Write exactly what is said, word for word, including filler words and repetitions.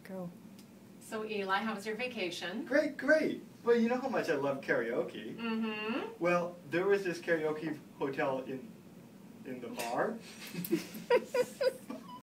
Go. So Eli, how was your vacation? Great, great. But you know how much I love karaoke. Mm-hmm. Well, there was this karaoke hotel in in the bar.